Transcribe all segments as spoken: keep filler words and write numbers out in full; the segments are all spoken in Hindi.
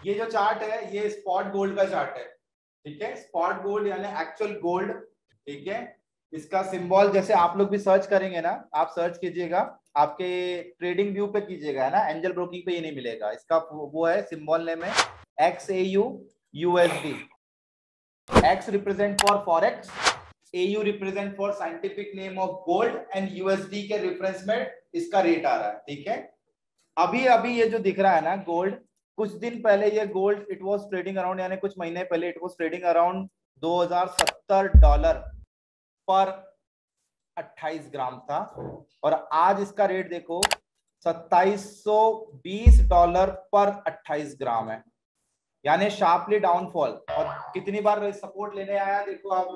ये जो चार्ट है ये स्पॉट गोल्ड का चार्ट है, ठीक है। स्पॉट गोल्ड यानी एक्चुअल गोल्ड, ठीक है। इसका सिंबल जैसे आप लोग भी सर्च करेंगे ना, आप सर्च कीजिएगा, आपके ट्रेडिंग व्यू पे कीजिएगा, है ना, एंजल ब्रोकिंग पे ये नहीं मिलेगा। इसका वो है सिंबल नेम है X A U USD. X represent for forex, A U represent for scientific name of gold and U S D के रेफरेंस में इसका रेट आ रहा है, ठीक है। अभी अभी ये जो दिख रहा है ना गोल्ड, कुछ दिन पहले ये gold it was trading around, यानी कुछ महीने पहले इट वाज ट्रेडिंग अराउंड दो हज़ार सत्तर डॉलर पर अट्ठाईस ग्राम था, और आज इसका रेट देखो सत्ताईस सौ बीस डॉलर पर अट्ठाईस ग्राम है, यानी शार्पली डाउनफॉल। और कितनी बार सपोर्ट लेने आया देखो आप,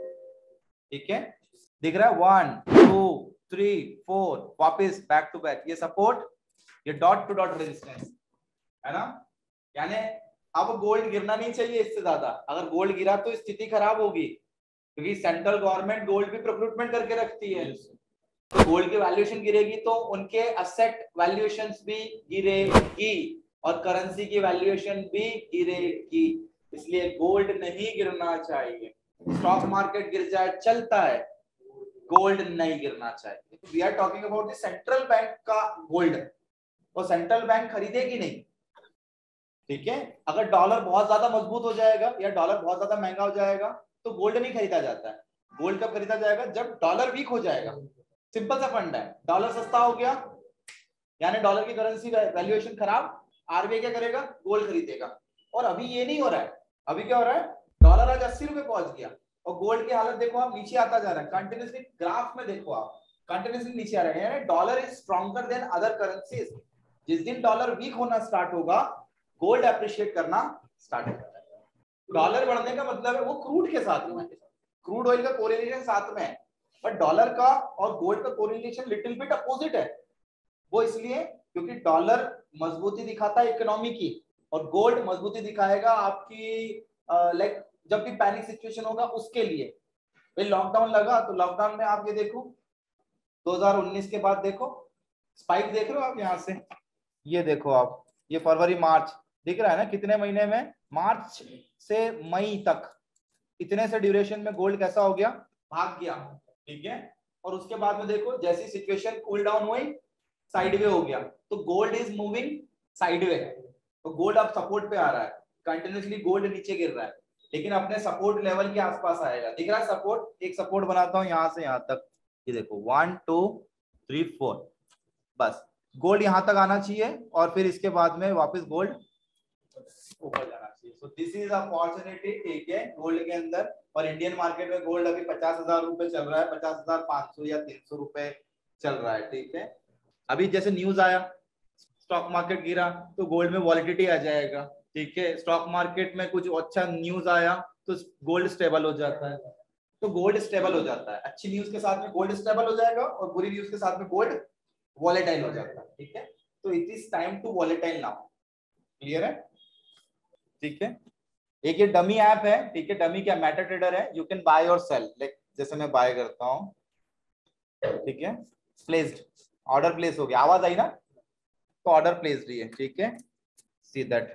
ठीक है, दिख रहा है वन टू थ्री फोर, वापस बैक टू बैक ये सपोर्ट, ये डॉट टू डॉट रेजिस्टेंस, है ना। यानी अब गोल्ड गिरना नहीं चाहिए इससे ज्यादा, अगर गोल्ड गिरा तो स्थिति खराब होगी, क्योंकि सेंट्रल गवर्नमेंट गोल्ड भी प्रोक्यूरमेंट करके रखती है, तो गोल्ड की वैल्यूएशन गिरेगी तो उनके असेट वैल्यूएशंस भी गिरेगी और करेंसी की वैल्यूएशन भी गिरेगी, इसलिए गोल्ड नहीं गिरना चाहिए। स्टॉक मार्केट गिर जाए चलता है, गोल्ड नहीं गिरना चाहिए। We are talking about the central bank का गोल्ड, तो सेंट्रल बैंक खरीदेगी नहीं, ठीक है। अगर डॉलर बहुत ज्यादा मजबूत हो जाएगा या डॉलर बहुत ज्यादा महंगा हो जाएगा तो गोल्ड नहीं खरीदा जाता है। गोल्ड कब खरीदा जाएगा, जब डॉलर वीक हो जाएगा। सिंपल सा फंड है, डॉलर सस्ता हो गया यानी डॉलर की करेंसी वैल्यूएशन खराब, आरबीआई क्या करेगा, गोल्ड खरीदेगा। और अभी ये नहीं हो रहा है, अभी क्या हो रहा है, डॉलर आज अस्सी रुपए पहुंच गया और गोल्ड की हालत देखो आप, नीचे आता जा रहा है कंटिन्यूसली। ग्राफ में देखो आप, कंटिन्यूसली नीचे आ रहे हैं, dollar is stronger than other currencies. जिस दिन डॉलर वीक होना स्टार्ट होगा, गोल्ड अप्रिशिएट करना स्टार्ट हो जाएगा। डॉलर बढ़ने का मतलब है वो क्रूड के साथ में, क्रूड ऑयल का कोरिलेशन साथ में है, बट डॉलर का और गोल्ड का कोरिलेशन लिटिल बिट अपोजिट है। वो इसलिए क्योंकि डॉलर मजबूती दिखाता है इकोनॉमी की, और गोल्ड मजबूती दिखाएगा आपकी लाइक जब भी पैनिक सिचुएशन होगा उसके लिए। लॉकडाउन लगा तो लॉकडाउन में आप ये देखो दो हज़ार उन्नीस के बाद देखो स्पाइक देख रहे हो आप, यहाँ से ये देखो आप, ये फरवरी मार्च दिख रहा है ना, कितने महीने में, मार्च से मई तक, इतने से ड्यूरेशन में गोल्ड कैसा हो गया, भाग गया, ठीक है। और उसके बाद में देखो जैसी सिचुएशन कूल डाउन हुई, साइडवे हो गया, तो गोल्ड इज मूविंग साइडवे, तो गोल्ड अब सपोर्ट पे आ रहा है, कंटिन्यूसली गोल्ड नीचे गिर रहा है लेकिन अपने सपोर्ट लेवल के आसपास आएगा, दिख रहा है सपोर्ट। एक सपोर्ट बनाता हूं यहां से यहां तक, ये देखो वन टू थ्री फोर, बस गोल्ड यहां तक आना चाहिए और फिर इसके बाद में वापस गोल्ड ऊपर जाना चाहिए। सो दिस इज अपॉर्चुनिटी, ठीक है, गोल्ड के अंदर। और इंडियन मार्केट में गोल्ड अभी पचास हजार रुपए चल रहा है, पचास हजार पांच सौ या तीन सौ रुपए चल रहा है, ठीक है। अभी जैसे न्यूज आया स्टॉक मार्केट गिरा तो गोल्ड में वॉलिडिटी आ जाएगा, ठीक है। स्टॉक मार्केट में कुछ अच्छा न्यूज आया तो गोल्ड स्टेबल हो जाता है, तो गोल्ड स्टेबल हो जाता है, अच्छी न्यूज के साथ में गोल्ड स्टेबल हो जाएगा और बुरी न्यूज के साथ में गोल्ड वॉलेटाइल हो जाता है, ठीक है। तो it is time to volatile now, clear है, ठीक है। एक ये डमी ऐप है, ठीक है, डमी क्या मैटर ट्रेडर है, यू कैन बाय और सेल, लाइक जैसे मैं बाय करता हूँ, ठीक है, प्लेस्ड, ऑर्डर प्लेस हो गया, आवाज आई ना, तो ऑर्डर प्लेस रही है, ठीक है। सी दैट,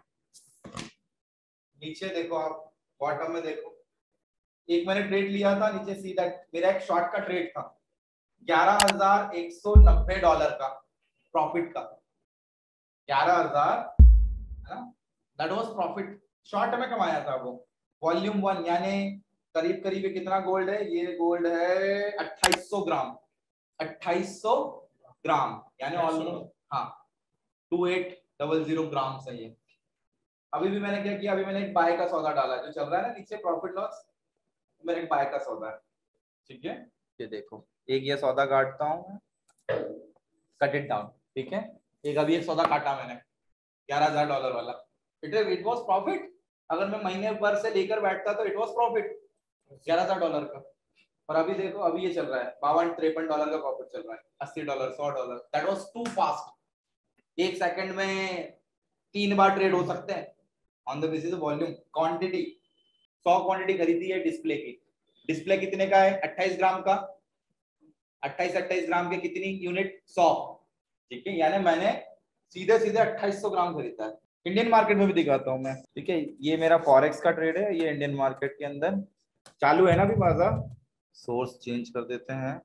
नीचे देखो आप, बॉटम में देखो, एक मैंने ट्रेड लिया था नीचे, सी दैट मेरा एक शॉर्ट का ट्रेड था ग्यारह हजार एक सौ नब्बे डॉलर का प्रॉफिट का, ग्यारह हजार, है ना, दैट वाज प्रॉफिट, शॉर्ट में कमाया था वो। वॉल्यूम वन यानी करीब करीब कितना गोल्ड है, ये गोल्ड है अट्ठाईस सौ ग्राम, अट्ठाईस सौ ग्राम यानी ऑलमोस्ट, हाँ, two eight double zero gram सही है। अभी भी मैंने क्या किया, अभी मैंने एक बाय का सौदा डाला जो चल रहा है ना नीचे प्रॉफिट लॉस, मैंने एक बाय का सौदा है, ठीक है। ये देखो एक ये सौदा काटता हूँ, कट इट डाउन, ठीक है। एक अभी एक सौदा काटा मैंने ग्यारह हजार डॉलर वाला, इट इट वाज प्रॉफिट। अगर मैं महीने भर से लेकर बैठता तो इट वाज प्रॉफिट ग्यारह हजार डॉलर का। और अभी देखो अभी ये चल रहा है बावन तिरपन डॉलर का प्रॉफिट चल रहा है, अस्सी डॉलर सौ dollar, that was too fast. एक सेकंड में तीन बार ट्रेड हो सकते हैं on the basis of volume quantity. सौ क्वांटिटी खरीदी है डिस्प्ले की, डिस्प्ले कितने का है, अट्ठाईस ग्राम का, अट्ठाईस अट्ठाईस ग्राम के कितनी यूनिट, सौ, ठीक है। यानी मैंने सीधे सीधे अट्ठाईस सौ ग्राम खरीदा है। इंडियन मार्केट में भी दिखाता हूँ मैं, ठीक है। ये मेरा फॉरेक्स का ट्रेड है, ये इंडियन मार्केट के अंदर चालू है ना अभी बाजार। सोर्स चेंज कर देते हैं,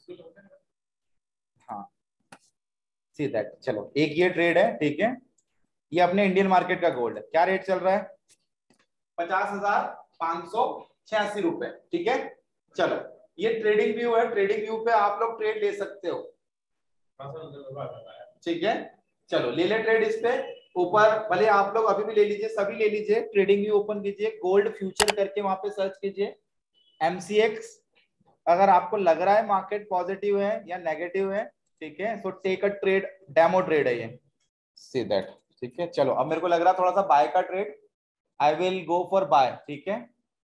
हाँ सी दैट। चलो एक ये ट्रेड है, ठीक है। ये अपने इंडियन मार्केट का गोल्ड है, क्या रेट चल रहा है? पचास हजार पांच सौ छियासी रुपए, ठीक है। चलो ये ट्रेडिंग व्यू है, ट्रेडिंग व्यू पे आप लोग ट्रेड ले सकते हो, ठीक है। चलो ले ले ट्रेड इस पे ऊपर, भले आप लोग अभी भी ले लीजिए, सभी ले लीजिए, ट्रेडिंग व्यू ओपन कीजिए, गोल्ड फ्यूचर करके वहां पे सर्च कीजिए एमसीएक्स। अगर आपको लग रहा है मार्केट पॉजिटिव है या नेगेटिव है, ठीक है, so take a trade, demo trade है ये, सी दैट, ठीक है। चलो अब मेरे को लग रहा है थोड़ा सा बाय का trade, I will go for buy, ठीक है।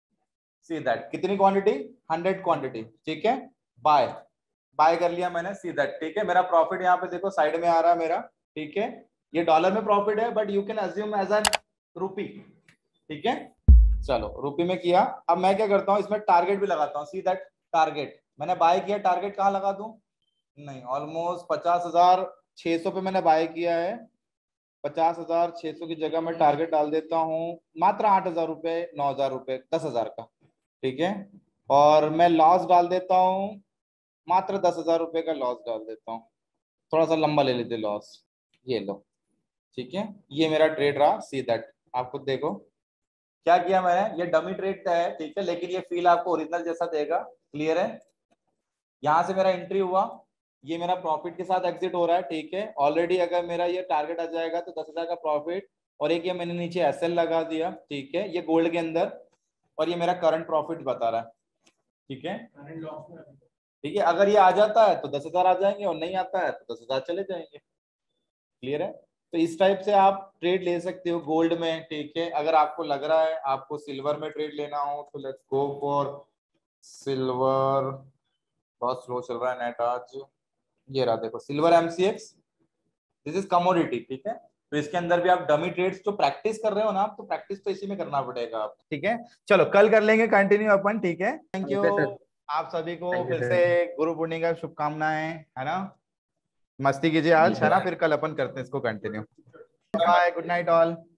सी दैट, कितनी क्वांटिटी? हंड्रेड क्वांटिटी, ठीक है। बाय, बाय कर लिया मैंने, सी दैट, ठीक है। मेरा प्रॉफिट यहाँ पे देखो साइड में आ रहा है मेरा, ठीक है। ये डॉलर में प्रॉफिट है, but you can assume as an rupee, ठीक है। चलो रुपी में किया, अब मैं क्या करता हूँ इसमें टारगेट भी लगाता हूँ, सी दैट टारगेट। मैंने बाय किया, टारगेट कहाँ लगा दूं? नहीं, ऑलमोस्ट पचास हजार छह सौ पे मैंने बाय किया है, पचास हजार छह सौ की जगह मैं टारगेट डाल देता हूँ मात्र आठ हजार रुपए, नौ हजार रुपए, दस हजार का, ठीक है। और मैं लॉस डाल देता हूँ मात्र दस हजार रुपए का लॉस डाल देता हूँ, थोड़ा सा लंबा ले लेते लॉस, ये लो, ठीक है। ये मेरा ट्रेड रहा, सी दैट। आप खुद देखो क्या किया मैंने, ये डमी ट्रेड है, ठीक है, लेकिन ये फील आपको ओरिजिनल जैसा देगा, क्लियर है। यहाँ से मेरा एंट्री हुआ, ये मेरा प्रॉफिट के साथ एग्जिट हो रहा है, ठीक है। ऑलरेडी अगर मेरा ये टारगेट आ जाएगा तो दस हजार का प्रॉफिट, और एक ये मैंने नीचे एसएल लगा दिया, ठीक है, ये गोल्ड के अंदर, और ये मेरा करंट प्रॉफिट बता रहा है, ठीक है। ठीक है, अगर ये आ जाता है तो दस हजार आ जाएंगे, और नहीं आता है तो दस हजार चले जाएंगे, क्लियर है। तो इस टाइप से आप ट्रेड ले सकते हो गोल्ड में, ठीक है। अगर आपको लग रहा है आपको सिल्वर में ट्रेड लेना हो तो लेट्स गो फॉर सिल्वर। बहुत स्लो चल रहा है नेट आज। ये रहा देखो silver MCX, this is commodity, ठीक है। तो इसके अंदर भी आप डमी ट्रेड्स जो प्रैक्टिस कर रहे हो ना आप, तो प्रैक्टिस तो इसी में करना पड़ेगा आप, ठीक है। चलो कल कर लेंगे कंटिन्यू अपन, ठीक है। थैंक यू आप सभी को फिर से गुरु पूर्णिमा की शुभकामनाएं, है ना। मस्ती कीजिए आज, है ना, फिर कल अपन करते हैं इसको continue. Bye, good night all.